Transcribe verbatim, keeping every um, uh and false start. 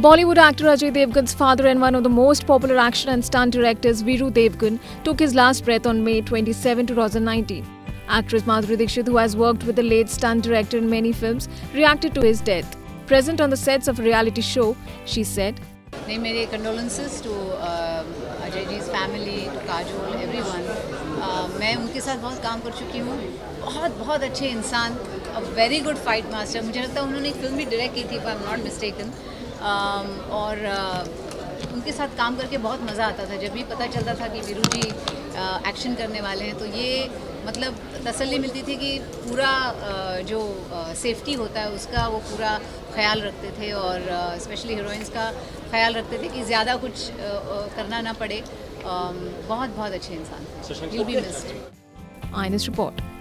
Bollywood actor Ajay Devgn's father and one of the most popular action and stunt directors, Veeru Devgn, took his last breath on May twenty-seventh, two thousand nineteen. Actress Madhuri Dixit, who has worked with the late stunt director in many films, reacted to his death. Present on the sets of a reality show, she said, नहीं मेरे condolences to uh, Ajay ji's family, to Kajol, everyone. uh, मैं उनके साथ बहुत काम कर चुकी हूँ. बहुत बहुत अच्छे इंसान, a very good fight master. मुझे लगता है उन्होंने एक फिल्म भी डायरेक्ट की थी, if I'm not mistaken. um, और uh, उनके साथ काम करके बहुत मज़ा आता था. जब भी पता चलता था कि वीरू जी एक्शन uh, करने वाले हैं, तो ये मतलब तसल्ली मिलती थी कि पूरा uh, जो सेफ्टी uh, होता है उसका वो पूरा ख्याल रखते थे, और स्पेशली uh, हीरोइंस का ख्याल रखते थे कि ज़्यादा कुछ uh, uh, करना ना पड़े. um, बहुत बहुत अच्छे इंसान. You'll be missed. Eyewitness Report.